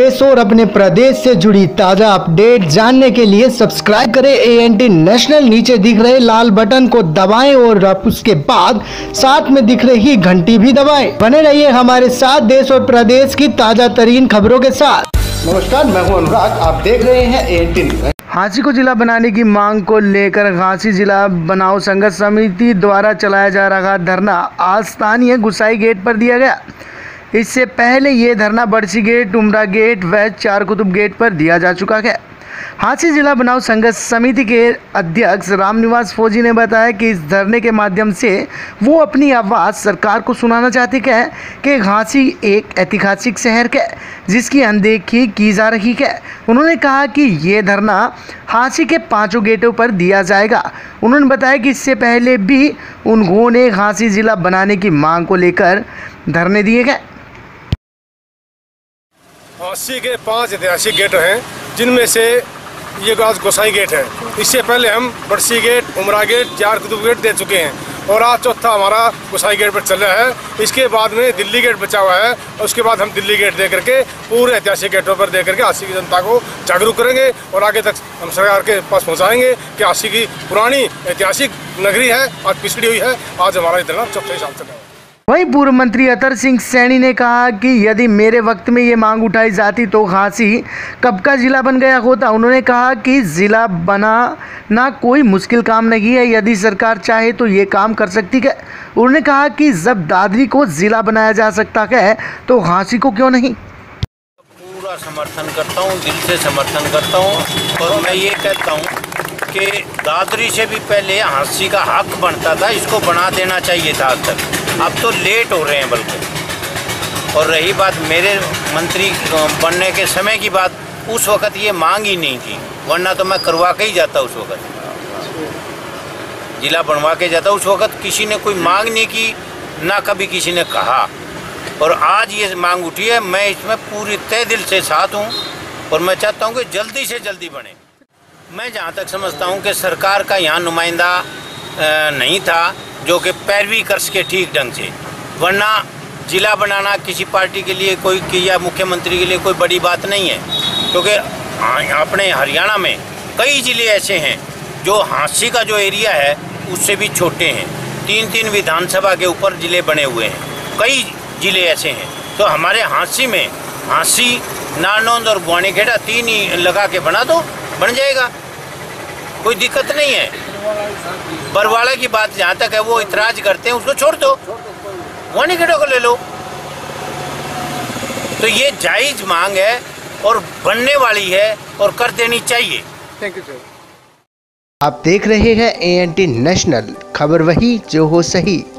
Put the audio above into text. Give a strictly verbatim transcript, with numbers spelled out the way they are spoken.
देश और अपने प्रदेश से जुड़ी ताजा अपडेट जानने के लिए सब्सक्राइब करें ए एन टी नेशनल। नीचे दिख रहे लाल बटन को दबाएं और उसके बाद साथ में दिख रही घंटी भी दबाएं। बने रहिए हमारे साथ देश और प्रदेश की ताजा तरीन खबरों के साथ। नमस्कार, मैं हूं अनुराग, आप देख रहे हैं ए एन टी। घासी को जिला बनाने की मांग को लेकर घासी जिला बनाओ संघर्ष समिति द्वारा चलाया जा रहा धरना आज स्थानीय गुसाई गेट पर दिया गया। इससे पहले ये धरना बड़सी गेट, उमरा गेट व चार कुतुब गेट पर दिया जा चुका है। घासी जिला बनाओ संघर्ष समिति के अध्यक्ष रामनिवास फौजी ने बताया कि इस धरने के माध्यम से वो अपनी आवाज़ सरकार को सुनाना चाहते हैं कि घासी एक ऐतिहासिक शहर है जिसकी अनदेखी की जा रही है। उन्होंने कहा कि ये धरना घासी के पांचों गेटों पर दिया जाएगा। उन्होंने बताया कि इससे पहले भी उन्होंने घासी जिला बनाने की मांग को लेकर धरने दिए गए। घासी के पांच ऐतिहासिक गेट हैं जिनमें से ये आज गोसाई गेट है। इससे पहले हम बड़सी गेट, उमरा गेट, चार कुतुब गेट दे चुके हैं और आज चौथा हमारा गोसाई गेट पर चल रहा है। इसके बाद में दिल्ली गेट बचा हुआ है और उसके बाद हम दिल्ली गेट दे करके पूरे ऐतिहासिक गेटों पर दे करके घासी की जनता को जागरूक करेंगे और आगे तक हम सरकार के पास पहुँचाएंगे कि घासी की पुरानी ऐतिहासिक नगरी है, आज पिछड़ी हुई है। आज हमारा धरना चौथे साल चल रहा है। वहीं पूर्व मंत्री अतर सिंह सैनी ने कहा कि यदि मेरे वक्त में ये मांग उठाई जाती तो घासी कब का जिला बन गया होता। उन्होंने कहा कि जिला बनाना कोई मुश्किल काम नहीं है, यदि सरकार चाहे तो ये काम कर सकती है। उन्होंने कहा कि जब दादरी को जिला बनाया जा सकता है तो घासी को क्यों नहीं। पूरा समर्थन करता हूँ, दिल से समर्थन करता हूँ और मैं ये कहता हूँ कि दादरी से भी पहले घासी का हक बनता था, इसको बना देना चाहिए था आज तक। अब तो लेट हो रहे हैं बल्कि। और रही बात मेरे मंत्री बनने के समय की बात, उस वक़्त ये मांग ही नहीं थी, वरना तो मैं करवा के ही जाता उस वक़्त, जिला बनवा के जाता। उस वक़्त किसी ने कोई मांग नहीं की, ना कभी किसी ने कहा। और आज ये मांग उठी है, मैं इसमें पूरी तय दिल से साथ हूँ और मैं चाहता हूँ कि जल्दी से जल्दी बने। मैं जहाँ तक समझता हूँ कि सरकार का यहाँ नुमाइंदा नहीं था जो कि पैरवी कर सके ठीक ढंग से, वरना जिला बनाना किसी पार्टी के लिए कोई या मुख्यमंत्री के लिए कोई बड़ी बात नहीं है, क्योंकि अपने हरियाणा में कई ज़िले ऐसे हैं जो घासी का जो एरिया है उससे भी छोटे हैं। तीन तीन विधानसभा के ऊपर ज़िले बने हुए हैं, कई ज़िले ऐसे हैं। तो हमारे घासी में घासी, नारनौंद और बुआनीखेड़ा तीन ही लगा के बना दो, बन जाएगा, कोई दिक्कत नहीं है। बरवाड़ा की बात जहाँ तक है वो इतराज करते हैं, उसको छोड़ दो, बुआनीखेड़ा को ले लो। तो ये जायज मांग है और बनने वाली है और कर देनी चाहिए। Thank you sir. आप देख रहे हैं ए एन टी नेशनल, खबर वही जो हो सही।